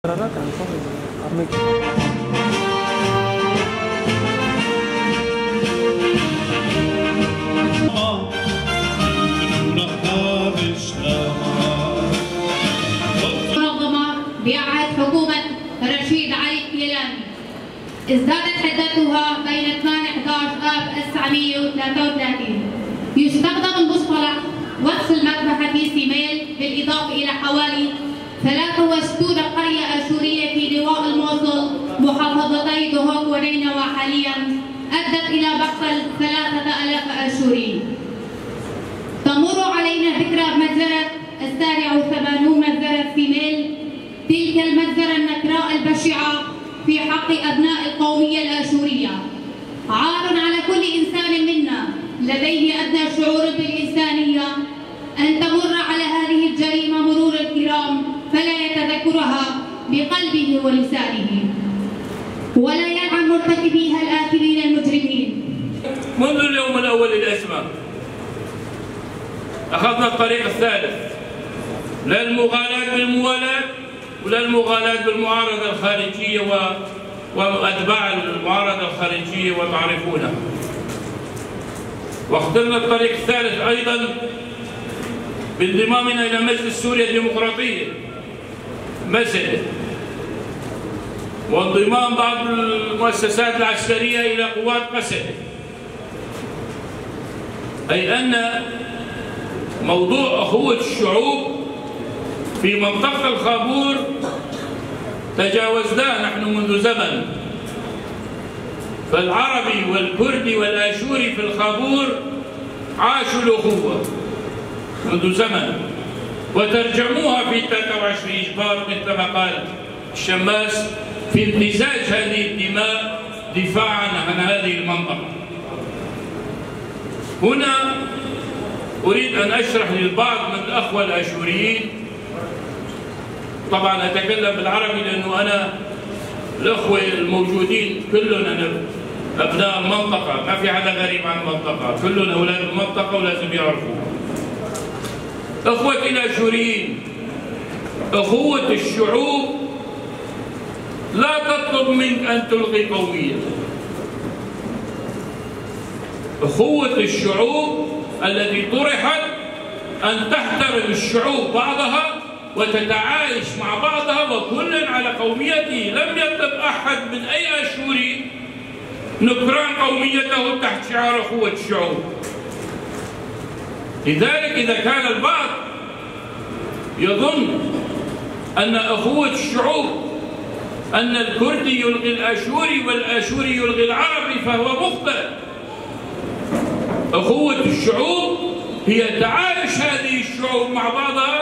قرارات عن فضل أرمينيا. منظمة بعهد حكومة رشيد علي الكيلاني ازدادت حدتها بين 8/11/1933. يستخدم المصطلح وصف المذبحة في سيميل بالإضافة إلى حوالي 63 قرية آشورية في لواء الموصل محافظتي دهوك ونينوى حاليا أدت إلى مقتل 3000 آشوري. تمر علينا ذكرى مجزرة 87 مجزرة سيميل، تلك المجزرة النكراء البشعة في حق أبناء القومية الآشورية. عار على كل إنسان منا لديه أدنى شعور بالإنسانية أن تمر على هذه الجريمة مرور الكرام فلا يتذكرها بقلبه ولسانه، ولا يلعن مرتكبيها الآثمين المجرمين. منذ اليوم الأول للأزمة أخذنا الطريق الثالث، لا المغالاة بالموالاة ولا المغالاة بالمعارضة الخارجية وأتباع المعارضة الخارجية وتعرفونها. واخترنا الطريق الثالث أيضا بانضمامنا إلى مجلس سوريا الديمقراطية مسألة، وانضمام بعض المؤسسات العسكرية إلى قوات مسألة، أي أن موضوع أخوة الشعوب في منطقة الخابور تجاوزناه نحن منذ زمن. فالعربي والكردي والآشوري في الخابور عاشوا الأخوة منذ زمن، وترجموها في 23 إجبار مثل ما قال الشماس في امتزاج هذه الدماء دفاعا عن هذه المنطقة. هنا أريد أن أشرح للبعض من الأخوة الآشوريين، طبعا أتكلم بالعربي لأنه أنا الأخوة الموجودين كلنا أبناء المنطقة، ما في حدا غريب عن المنطقة، كلنا أولاد المنطقة ولازم يعرفوا. أخوتي الآشوريين، أخوة الشعوب لا تطلب منك أن تلغي قومية. أخوة الشعوب التي طرحت أن تحترم الشعوب بعضها وتتعايش مع بعضها وكل على قوميته. لم يطلب أحد من أي آشوري نكران قوميته تحت شعار أخوة الشعوب. لذلك إذا كان البعض يظن أن أخوة الشعوب أن الكردي يلغي الآشوري والآشوري يلغي العربي فهو مخطئ. أخوة الشعوب هي تعايش هذه الشعوب مع بعضها